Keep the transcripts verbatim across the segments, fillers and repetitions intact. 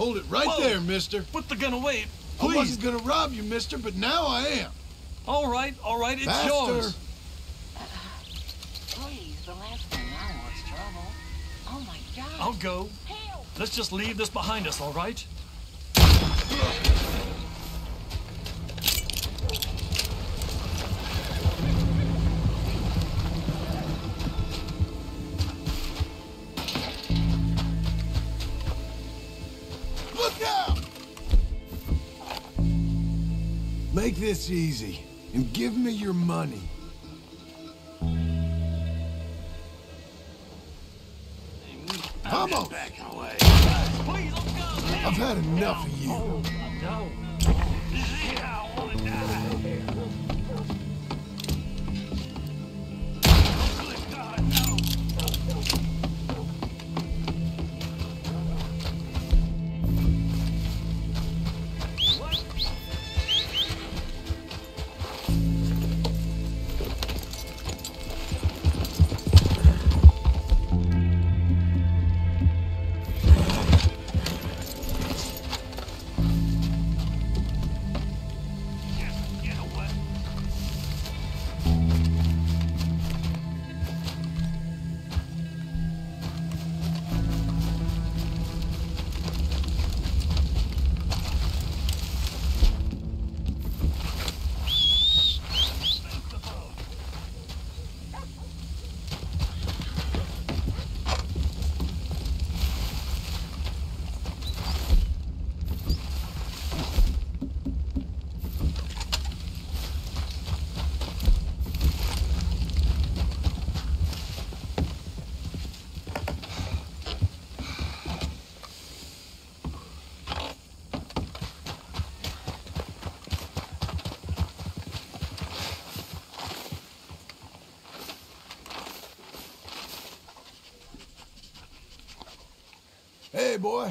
Hold it right Whoa. there, mister. Put the gun away, I please. wasn't gonna rob you, mister, but now I am. All right, all right, it's Faster. yours. Uh, please, the last thing I want's trouble. Oh my God. I'll go. Help! Let's just leave this behind us, all right? Look out! Make this easy and give me your money. Come on. Back away. Please, let's go. I've had enough of you. Oh, no. Yeah, I want to die. Good God, no. Hey, boy.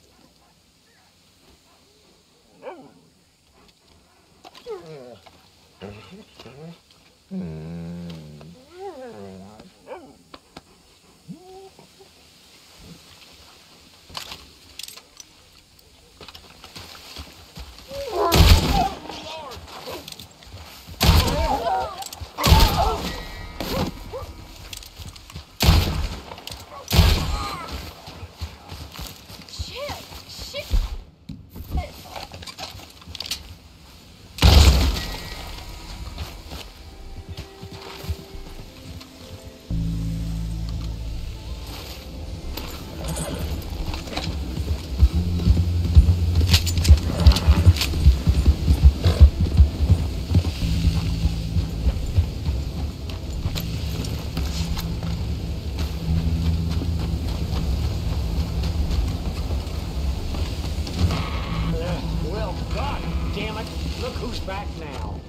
Who's back now?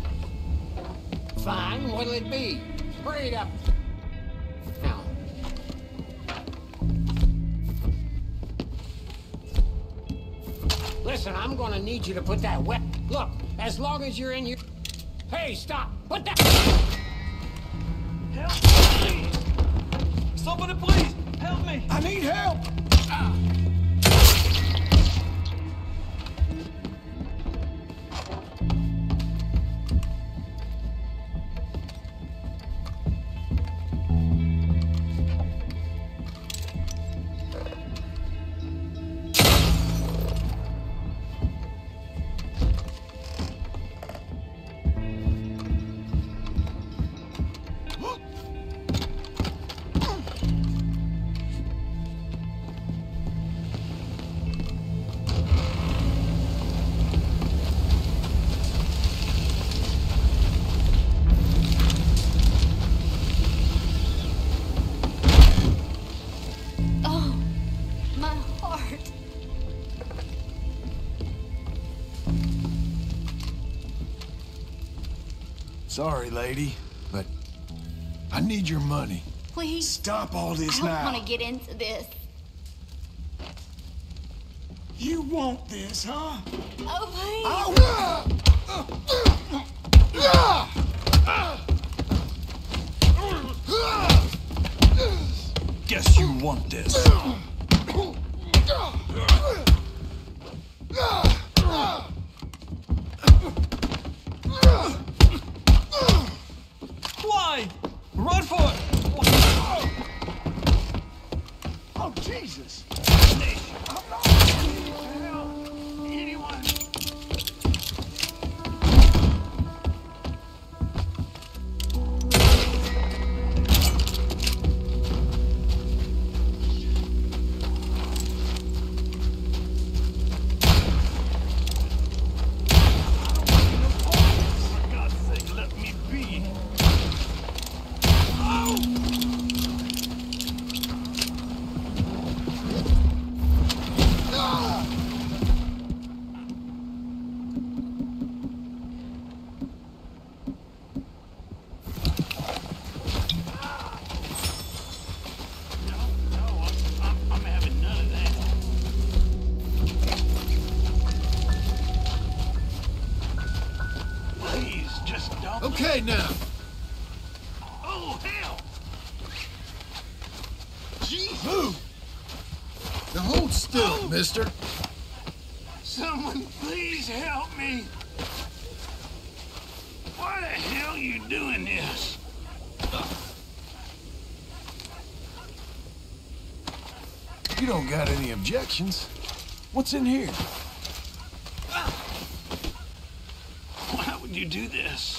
Fine, what'll it be? Hurry it up. Now. Listen, I'm gonna need you to put that weapon. Look, as long as you're in your... Hey, stop! Put that... Help, please! Somebody please, help me! I need help! Ah. Sorry, lady, but I need your money. Please. Stop all this now. now. I don't want to get into this. You want this, huh? Oh, please. Guess you want this. way! Run for it! Oh, oh Jesus! Anyone? For God's sake, let me be. Oh! Okay, now. Oh, hell! Jesus! Move! Now hold still, Oh. mister. Someone please help me! Why the hell are you doing this? You don't got any objections. What's in here? Why would you do this?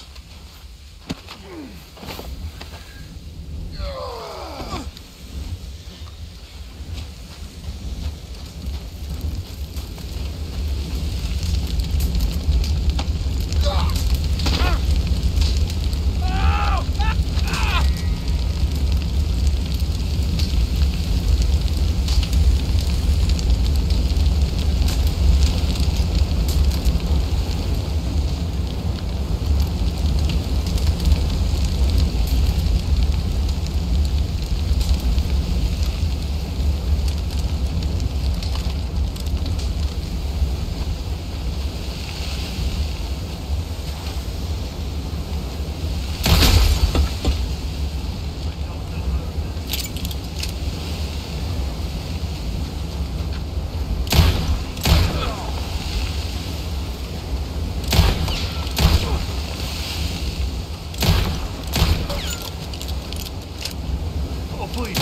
Oh, please.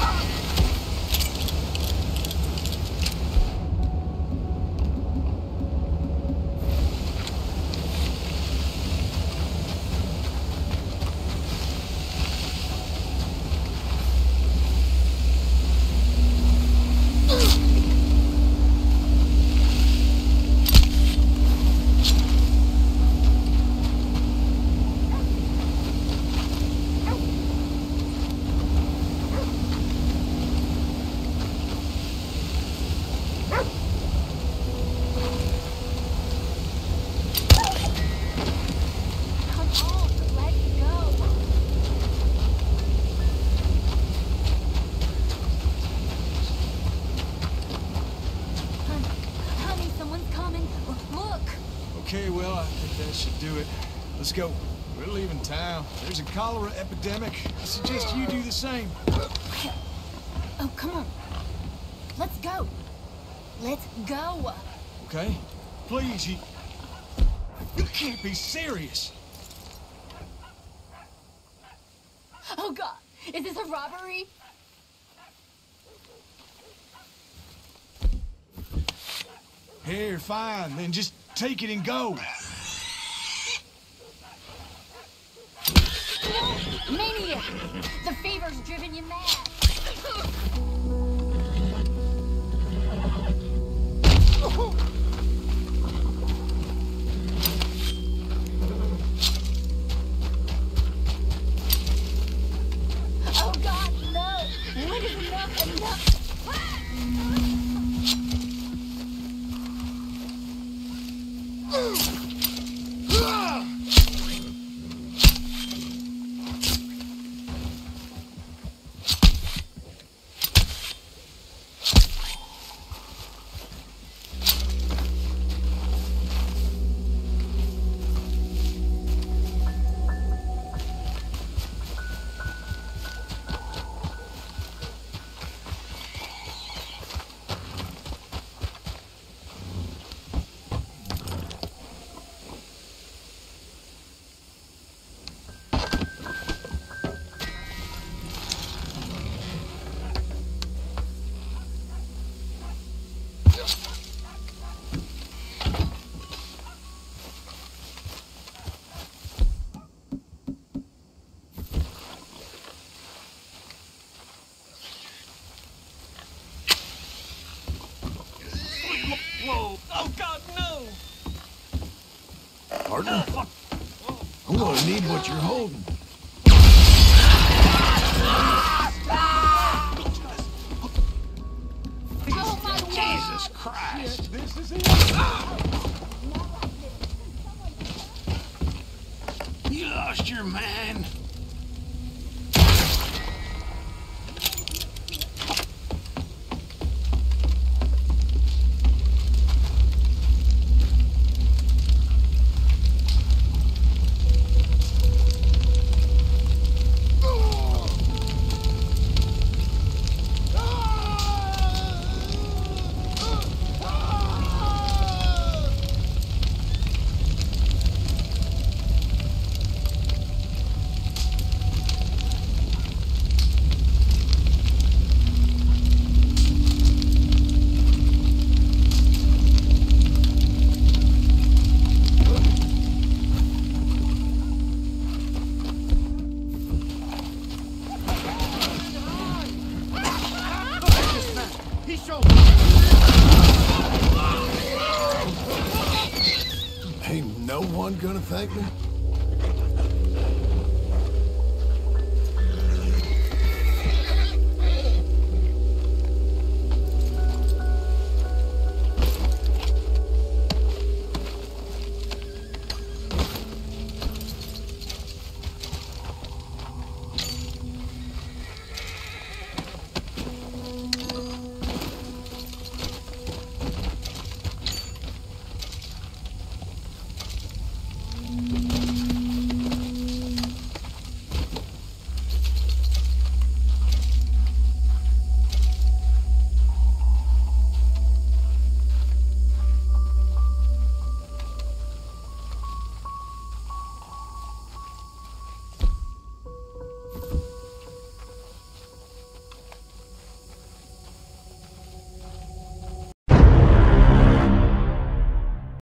Come on, let's go. Honey, honey, someone's coming. Look. Okay, well, I think that should do it. Let's go. We're leaving town. There's a cholera epidemic. I suggest you do the same. Oh, come on. Let's go. Let's go. Okay? Please, you... You can't be serious. Oh, God. Is this a robbery? Here, fine. Then just take it and go. No, maniac. The fever's driven you mad. Oh, God, no. When is enough enough? gonna need what you're holding. Oh my God! Jesus Christ! This is it. You lost your mind. Ain't no one gonna thank me?